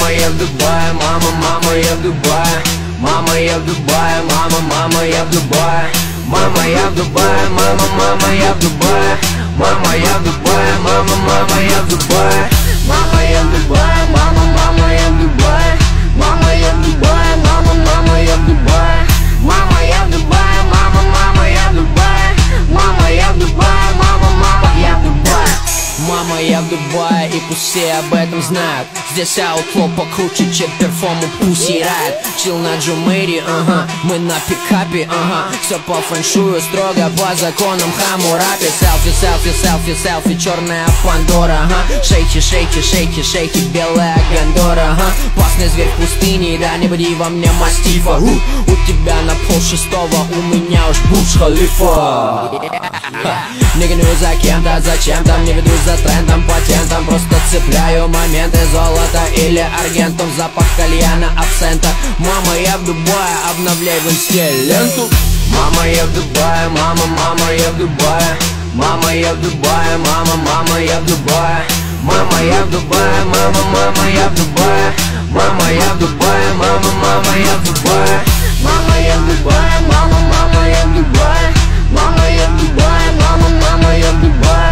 Мама, я в Дубае, мама, я в Дубае. Мама, я в Дубае, мама, я в Дубае. Мама, я в Дубае, мама, я в Дубае. Мама, я в Дубае, мама, я в Дубае. Мама, я в Дубае, мама, я в Дубае. Мама, я в Дубае, мама, я в Дубае. Мама, я в Дубае, мама, я в Дубае. Мама, я в Дубае, мама, я в Дубае. Мама, я в Дубае, и пусть все об этом знают. Здесь аутло покруче, чем перформу Pussy Riot. Чил на Джумэри, ага, мы на пикапе, ага. Все по фэншую, строго по законам Хаммурапи. Селфи, селфи, селфи, селфи, черная Пандора, ага. Шейки, шейки, шейки, шейки, белая Гандора, ага. Опасный зверь в пустыне, да не буди во мне мастифа. У тебя на полшестого, у меня уж Бурдж-Халифа. Не гонюсь за кем-то, зачем-то, не ведусь за трендом, патентом. Просто цепляю моменты, золота или аргентум. Запах кальяна, абсента. Мама, я в Дубае, обновляй в инсте ленту. Мама, я в Дубае, мама, я в Дубае. Мама, я в Дубае, мама, я в Дубае. Мама, я в Дубае, мама, я в Дубае. Мама, я в Дубае, мама, я в Дубае. Мама, я в Дубае, мама, я в Дубае. Мама, я в Дубае, мама, я в Дубае.